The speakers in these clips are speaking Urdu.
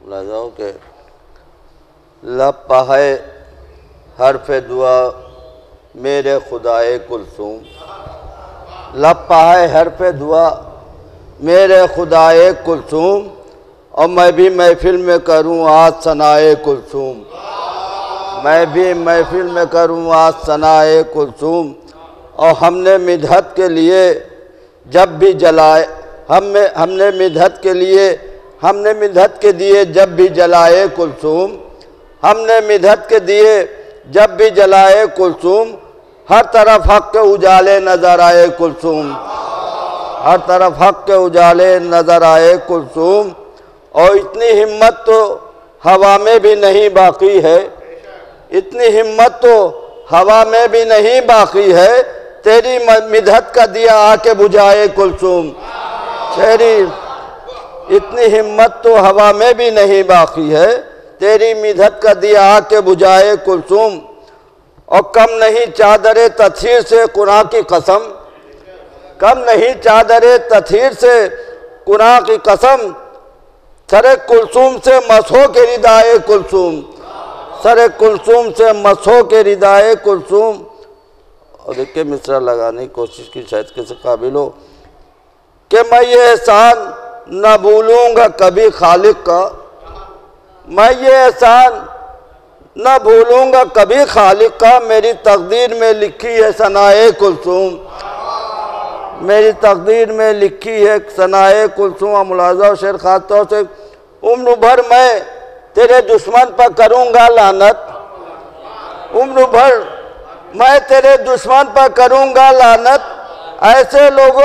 ملاحظہ ہو کہ لب پہے حرف دعا میرے خدائے کلثوم، لب پہے حرف دعا میرے خدائے کلثوم، اور میں بھی محفل میں کروں آج ثنائے کلثوم، میں بھی محفل میں کروں آج ثنائے کلثوم، اور ہم نے مدحت کے لیے جب بھی جلائے ہم نے مدحت کے دیے جب بھی جلائے کلثوم، ہم نے مدحت کے دیے جب بھی جلائے کلثوم، ہر طرف حق کے اجالے نظر آئے کلثوم، ہر طرف حق کے اجالے نظر آئے کلثوم، اور اتنی ہمت تو ہوا میں بھی نہیں باقی ہے، اتنی ہمت تو ہوا میں بھی نہیں باقی ہے، تیری مدحت کا دیا آ کے بجھائے کلثوم، تیری اتنی ہمت تو ہوا میں بھی نہیں باقی ہے، تیری مدحت کا دیا آ کے بجھائے کلثوم، اور کم نہیں چادر تطہیر سے قرآن کی قسم، کم نہیں چادر تطہیر سے قرآن کی قسم، سر کلثوم سے مسحو کے ردائے کلثوم، سر کلثوم سے مسحو کے ردائے کلثوم، اور دیکھیں مصرع لگانے کی کوشش کی شاید کسی قابل ہو کہ میں یہ احسان نہ بھولوں گا کبھی خالق کا، میں یہ احسان نہ بھولوں گا کبھی خالق کا، میری تقدیر میں لکھی ہے ثنائے کلثوم، میری تقدیر میں لکھی ہے ثنائے کلثوم۔ ملاحظہ و شعر خاص طور سے عمر بھر میں تیرے دشمن پر کروں گا لعنت، عمر بھر میں تیرے دشمن پر کروں گا لعنت، ایسے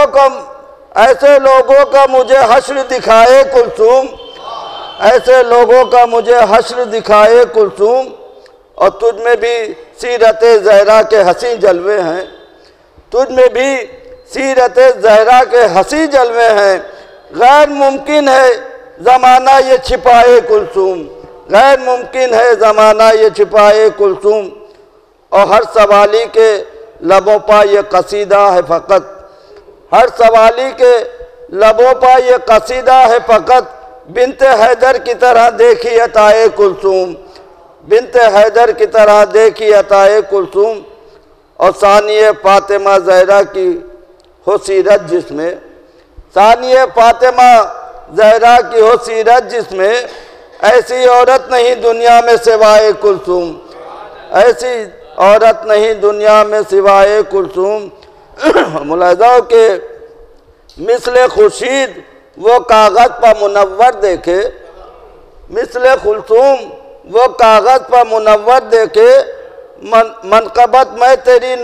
لوگوں کا مجھے حشر دکھائے کلثوم، ایسے لوگوں کا مجھے حشر دکھائے کلثوم، اور تجھ میں بھی سیرت زہرا کے حسین جلوے ہیں، تجھ میں بھی سیرت زہرا کے حسین جلوے ہیں، غیر ممکن ہے زمانہ یہ چھپائے کلثوم، غیر ممکن ہے زمانہ یہ چھپائے کلثوم، اور ہر سوالی کے لبوں پر یہ قصیدہ ہے فقط، ہر سوالی کے لبوں پر یہ قصیدہ ہے فقط، بنت حیدر کی طرح دیکھی عطائے کلثوم، بنت حیدر کی طرح دیکھی عطائے کلثوم، اور ثانیہ فاطمہ زہرا کی ہو سیرت جس میں، ثانیہ فاطمہ زہرا کی ہو سیرت جس میں، ایسی عورت نہیں دنیا میں سوائے کلثوم، ایسی عورت نہیں دنیا میں سوائے کلثوم۔ ملاحظہ ہو کہ مثل خورشید وہ کاغذ پر منور دیکھے، مثل کلثوم وہ کاغذ پر منور دیکھے، منقبت میں تیری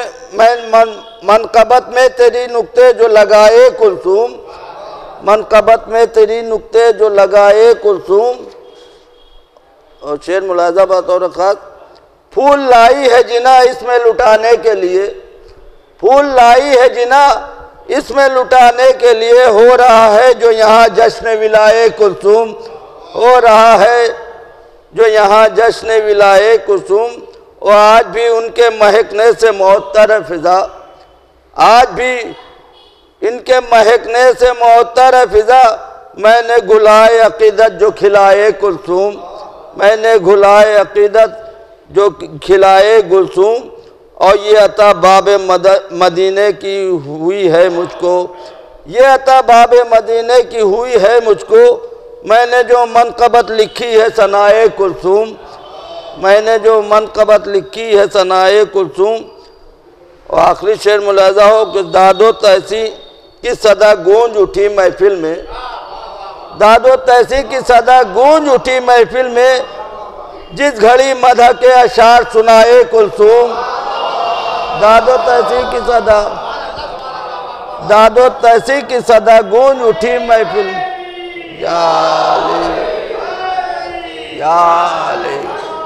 نقطے جو لگائے کلثوم، منقبت میں تیری نقطے جو لگائے کلثوم۔ اور شعر ملاحظہ بطور خاص، پھول لائی ہے جنہ اس میں لٹانے کے لیے، پھول لائی ہے جنہ اس میں لٹانے کے لیے، ہو رہا ہے جو یہاں جشن ولائے کلثوم، ہو رہا ہے جو یہاں جشن ولائے کلثوم، اور آج بھی ان کے مہکنے سے معطر ہے فضا، آج بھی ان کے مہکنے سے معطر ہے فضا، میں نے گلائے عقیدت جو کھلائے کلثوم، میں نے گلائے عقیدت جو کھلائے کلثوم، اور یہ عطا باب مدینے کی ہوئی ہے مجھ کو، یہ عطا باب مدینے کی ہوئی ہے مجھ کو، میں نے جو منقبت لکھی ہے ثنائے کلثوم، میں نے جو منقبت لکھی ہے ثنائے کلثوم۔ اور آخری شعر ملاحظہ ہو کہ داد و تحسی کی صدا گونج اٹھی محفل میں، داد و تحسی کی صدا گونج اٹھی محفل میں، جس گھڑی مدح کے اشعار سنائے کلثوم، داد و تحسی کی صدا، داد و تحسی کی صدا گونج اٹھی محفل، یا علی یا علی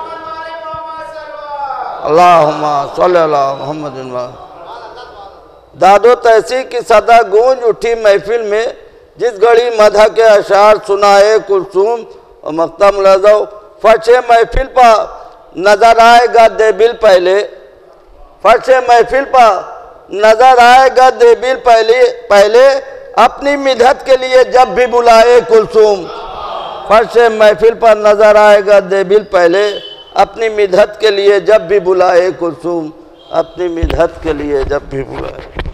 اللہم صلی اللہ محمد۔ داد و تحسی کی صدا گونج اٹھی محفل میں، جس گھڑی مدح کے اشعار سنائے کلثوم۔ اور مقطع ملاحظہ ہو، فرش محفل پر نظر آئے گا دیبل پہلے، فرش محفل پر نظر آئے گا دیبل پہلے، اپنی مدحت کے لیے جب بھی بلائے کلثوم، فرش محفل پر نظر آئے گا دیبل پہلے، اپنی مدحت کے لیے جب بھی بلائے کلثوم، اپنی مدحت کے لیے جب بھی بلائے